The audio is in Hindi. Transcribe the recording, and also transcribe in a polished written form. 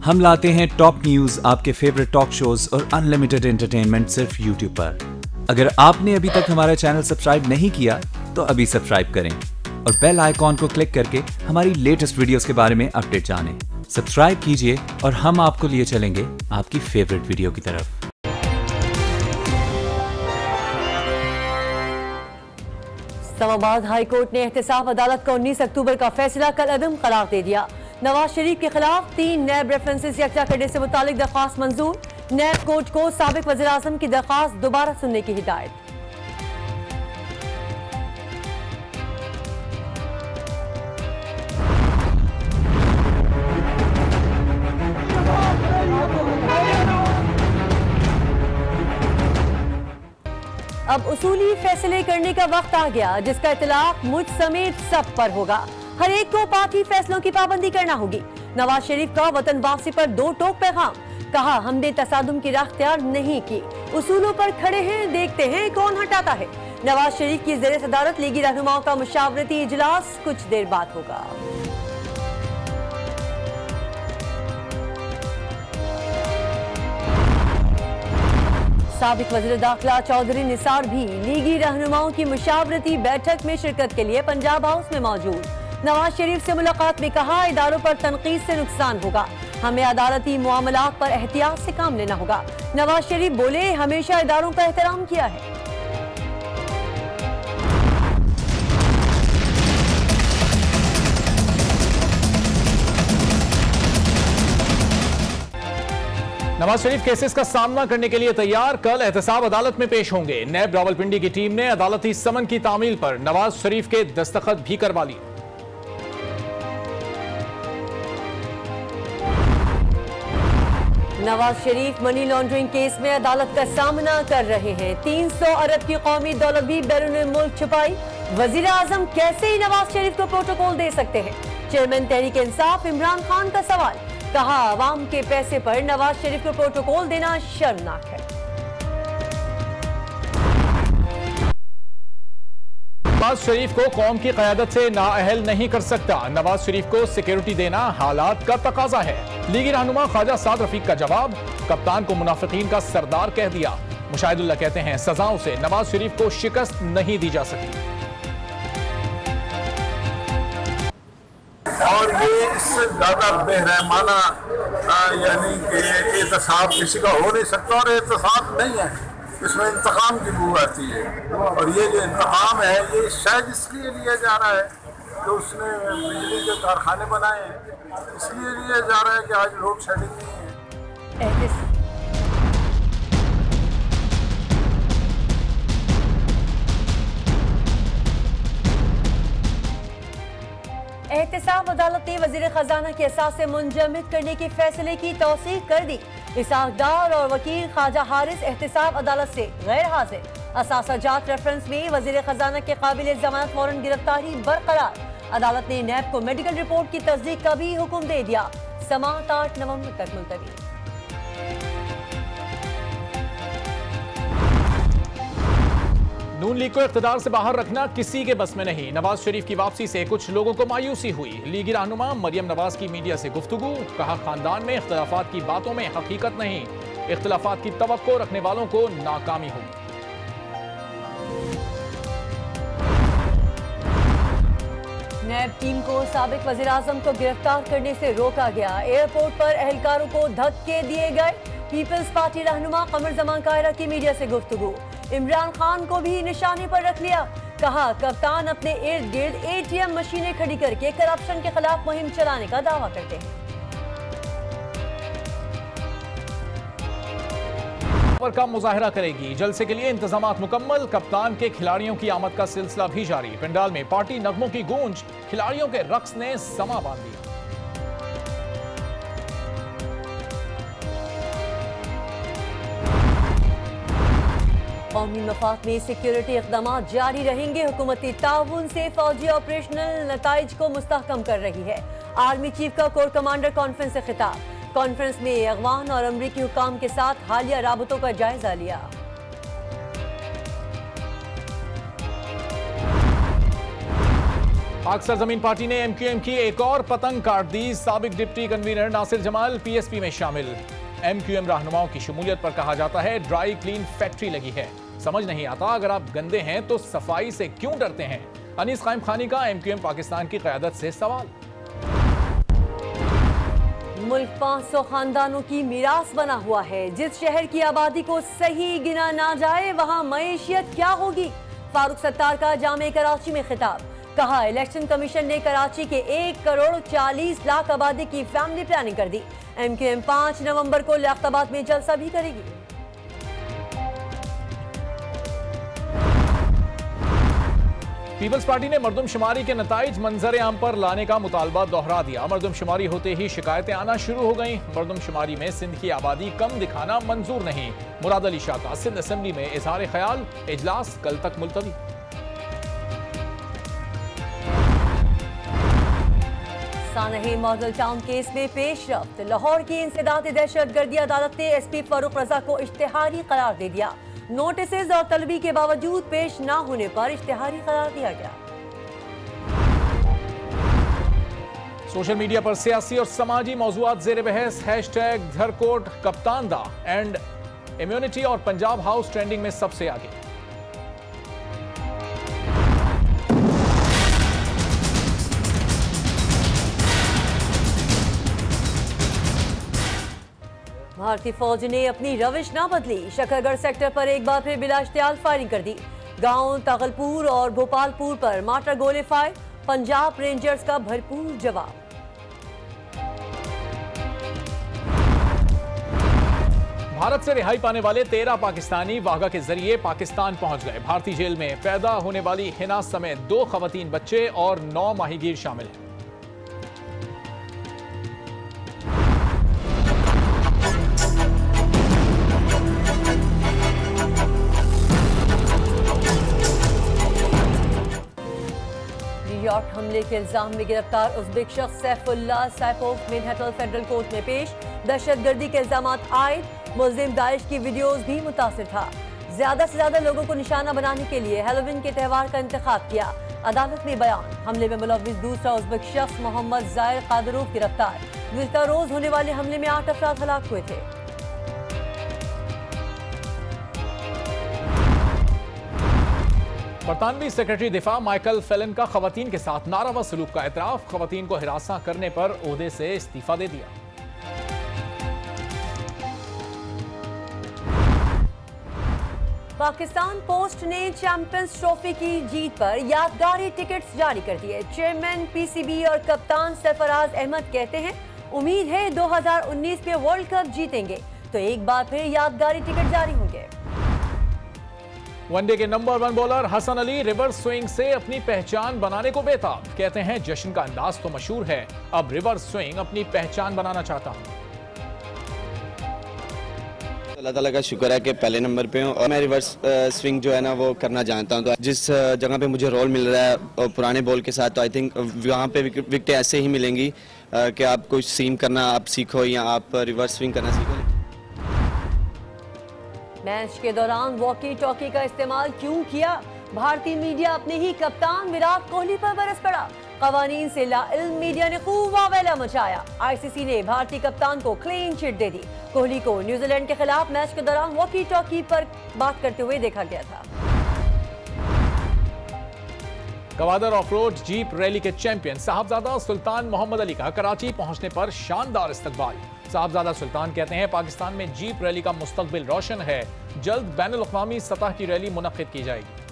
हम लाते हैं टॉप न्यूज, आपके फेवरेट टॉक शोज और अनलिमिटेड एंटरटेनमेंट सिर्फ यूट्यूब पर। अगर आपने अभी तक हमारा चैनल सब्सक्राइब नहीं किया तो अभी सब्सक्राइब करें और बेल आइकॉन को क्लिक करके हमारी लेटेस्ट वीडियोस के बारे में अपडेट जानें। सब्सक्राइब कीजिए और हम आपको लिए चलेंगे आपकी फेवरेट वीडियो की तरफ। इस्लामाबाद हाई कोर्ट ने एहतसाब अदालत का 19 अक्टूबर का फैसला कल अदम करार दे दिया। नवाज शरीफ के खिलाफ 3 नैब रेफरेंसेस यकजा करने से मुतालिक दरख्वास्त मंजूर। नैब कोर्ट को साबिक वज़ीर आज़म की दरख्वास्त दोबारा सुनने की हिदायत। अब उसूली फैसले करने का वक्त आ गया, जिसका इतलाक मुझ समेत सब पर होगा। हर एक को पार्टी फैसलों की पाबंदी करना होगी। नवाज शरीफ का वतन वापसी पर 2 टोक पैगाम। कहा, हमने तसादुम की राह इख्तियार नहीं की, उसूलों पर खड़े हैं, देखते हैं कौन हटाता है। नवाज शरीफ की ज़ेर सदारत लीगी रहनुमाओं का मुशावरती इजलास कुछ देर बाद होगा। साबिक वज़ीर दाखिला चौधरी निसार भी लीगी रहनुमाओं की मुशावरती बैठक में शिरकत के लिए पंजाब हाउस में मौजूद। नवाज शरीफ से मुलाकात में कहा, इदारों पर तनकीद से नुकसान होगा, हमें अदालती मुआमलात पर एहतियात से काम लेना होगा। नवाज शरीफ बोले, हमेशा इदारों का एहतराम किया है। नवाज शरीफ केसेस का सामना करने के लिए तैयार, कल एहतसाब अदालत में पेश होंगे। नैब रावलपिंडी की टीम ने अदालती समन की तामील पर नवाज शरीफ के दस्तखत भी करवा लिए। Nawaz Sharif money laundering case में अदालत का सामना कर रहे हैं। 300 अरब की कौमी दौलत भी बैरून मुल्क छुपाई। वजीर आजम कैसे ही नवाज शरीफ को प्रोटोकॉल दे सकते हैं? चेयरमैन तहरीक इंसाफ इमरान खान का सवाल। कहा, आवाम के पैसे पर नवाज शरीफ को प्रोटोकॉल देना शर्मनाक है। नवाज शरीफ को कौम की क़यादत से नाअहल नहीं कर सकता। नवाज शरीफ को सिक्योरिटी देना हालात का तकाजा है। लीगी रहनुमा ख्वाजा साद रफीक का जवाब, कप्तान को मुनाफिकीन का सरदार कह दिया। मुशाहिदुल्लाह कहते हैं, सजाओं से नवाज शरीफ को शिकस्त नहीं दी जा सकती। और ये इससे ज्यादा बेरहमाना यानी कि एहतसाब किसी का हो नहीं सकता, और एहतसाब नहीं है, इसमें इंतकाम की बू आती है। और ये जो इंतकाम है, ये शायद इसलिए लिया जा रहा है कि उसने बिजली के कारखाने बनाए हैं, इसलिए लिया जा रहा है कि आज लोड शेडिंग नहीं है। एहतसाब अदालत ने वजीर खजाना के असासे मुंजमद करने के फैसले की तौसीक कर दी। इसाक डार और वकील ख्वाजा हारिस एहतसाब अदालत से गैर हाजिर। असासा जात रेफरेंस में वजीर खजाना के काबिल जमानत वारंट गिरफ्तारी बरकरार। अदालत ने नैब को मेडिकल रिपोर्ट की तस्दीक का भी हुक्म दे दिया। समाअत 8 नवंबर तक मुलतवी। नून लीग को इख्तिदार से बाहर रखना किसी के बस में नहीं। नवाज शरीफ की वापसी से कुछ लोगों को मायूसी हुई। लीगी रहनुमा मरियम नवाज की मीडिया से गुफ्तगू, कहा, खानदान में इख्तिलाफात की बातों में हकीकत नहीं, इख्तिलाफात की तवक्को रखने वालों को नाकामी होगी। नैब टीम को साबिक वज़ीर आज़म को गिरफ्तार करने से रोका गया। एयरपोर्ट पर एहलकारों को धक्के दिए गए। पीपल्स पार्टी रहनुमा कमर जमान कायरा की मीडिया से गुफ्तगू, इमरान खान को भी निशाने पर रख लिया। कहा, कप्तान अपने इर्द गिर्द ATM मशीनें खड़ी करके करप्शन के खिलाफ मुहिम चलाने का दावा करते हैं। का मुजाहरा करेगी। जलसे के लिए इंतजामात मुकम्मल। कप्तान के खिलाड़ियों की आमद का सिलसिला भी जारी। पंडाल में पार्टी नगमों की गूंज, खिलाड़ियों के रक्स ने समा बांध दिया। कौमी मफाद में सिक्योरिटी इक़दाम जारी रहेंगे। हुकूमती ताउन से फौजी ऑपरेशनल नताइज को मुस्तहकम कर रही है। आर्मी चीफ का कोर कमांडर कॉन्फ्रेंस से खिताब। कॉन्फ्रेंस में अगवान और अमरीकी हुकाम के साथ हालिया राबतों का जायजा लिया। पाक सरजमीन पार्टी ने MQM की एक और पतंग काट दी। साबिक deputy convener Nasir Jamal PSP में शामिल। MQM रहनुमाओं की शमूलियत पर कहा जाता है ड्राई क्लीन फैक्ट्री लगी है। समझ नहीं आता, अगर आप गंदे हैं तो सफाई से क्यों डरते हैं? अनीस कायम खानी का MQM पाकिस्तान की क़यादत से सवाल। मुल्क 500 खानदानों की मीरास बना हुआ है। जिस शहर की आबादी को सही गिना ना जाए वहां मईशियत क्या होगी? फारूक सत्तार का जामे कराची में खिताब। कहा, इलेक्शन कमीशन ने कराची के 1 करोड़ 40 लाख आबादी की फैमिली प्लानिंग कर दी। MQM 5 नवंबर को लियाकताबाद में जलसा भी करेगी। पीपल्स पार्टी ने मरदमशुमारी के नताइज मंजर आम पर लाने का मुतालबा दोहरा दिया। मरदमशुमारी होते ही शिकायतें आना शुरू हो गईं। मरदमशुमारी में सिंध की आबादी कम दिखाना मंजूर नहीं। मुराद अली शाह का सिंध असेंबली में इजहार ख्याल। इजलास कल तक मुलतवी। सानही मॉडल टाउन केस में पेशरफ्त। लाहौर की इंसदाद दहशतगर्दी अदालत ने SP फारूक रजा को इश्तिहारी करार दे दिया। नोटिस और तलबी के बावजूद पेश न होने पर इश्तिहारी करार दिया गया। सोशल मीडिया पर सियासी और समाजी मौज़ूआत ज़ेर बहस। हैशटैग धरकोट कप्तानदा एंड इम्यूनिटी और पंजाब हाउस ट्रेंडिंग में सबसे आगे। भारतीय फौज ने अपनी रविश ना बदली। शकरगढ़ सेक्टर पर एक बार फिर बिला इश्तियाल फायरिंग कर दी। गांव तगलपुर और भोपालपुर पर मार्टर गोले फायर। पंजाब रेंजर्स का भरपूर जवाब। भारत से रिहाई पाने वाले 13 पाकिस्तानी वाघा के जरिए पाकिस्तान पहुंच गए। भारतीय जेल में पैदा होने वाली हिना समेत 2 खवातीन बच्चे और 9 माहीगीर शामिल हैं। न्यूयॉर्क हमले के इल्जाम में गिरफ्तार उज़्बेक शख्स Sayfullo Saipov Manhattan federal court में पेश। दहशतगर्दी के इल्जामात आयद। मुल्जिम दाइश की वीडियोज भी मुतासिर था। ज्यादा से ज्यादा लोगों को निशाना बनाने के लिए हैलोवीन के त्यौहार का इंतखाब किया। अदालत में बयान। हमले में मुलव्विस दूसरा उज़्बेक शख्स मोहम्मद जाहिर कादरोव गिरफ्तार। गुज़िश्ता रोज होने वाले हमले में 8 अफराद हलाक हुए थे। बरतानवी सेक्रेटरी दिफा माइकल फेलन का खवातीन के साथ नारावा सलूक का एतराफ। खवातीन को हिरासा करने पर ओहदे से इस्तीफा दे दिया। पाकिस्तान पोस्ट ने चैंपियंस ट्रॉफी की जीत पर यादगारी टिकट्स जारी कर दिए। चेयरमैन PCB और कप्तान सरफराज अहमद कहते हैं उम्मीद है 2019 में वर्ल्ड कप जीतेंगे तो एक बार फिर यादगारी टिकट जारी होंगे। वनडे के number 1 bowler Hasan Ali reverse swing से अपनी पहचान बनाने को बेताब। कहते हैं जश्न का अंदाज तो मशहूर है, अब रिवर्स स्विंग अपनी पहचान बनाना चाहता हूं। अल्लाह ताला का शुक्र है कि पहले नंबर पे हूं और मैं रिवर्स स्विंग जो है ना वो करना जानता हूं। तो जिस जगह पे मुझे रोल मिल रहा है पुराने बॉल के साथ, तो आई थिंक वहाँ पे विकेटें ऐसे ही मिलेंगी कि आप कुछ सीम करना आप सीखो या आप रिवर्स स्विंग करना सीखो। मैच के दौरान वॉकी टॉकी का इस्तेमाल क्यों किया? भारतीय मीडिया अपने ही कप्तान विराट कोहली पर बरस पड़ा। कवानीन से लाइल्म मीडिया ने खूब वावेला मचाया। ICC ने भारतीय कप्तान को क्लीन चिट दे दी। कोहली को न्यूजीलैंड के खिलाफ मैच के दौरान वॉकी टॉकी पर बात करते हुए देखा गया था। गवादर ऑफ-रोड जीप रैली के चैंपियन साहबजादा सुल्तान मोहम्मद अली का कराची पहुंचने पर शानदार इस्तकबाल। साहबजादा सुल्तान कहते हैं पाकिस्तान में जीप रैली का मुस्तकबिल रोशन है। जल्द बैनुल अक़वामी सतह की रैली मुनक्किद की जाएगी।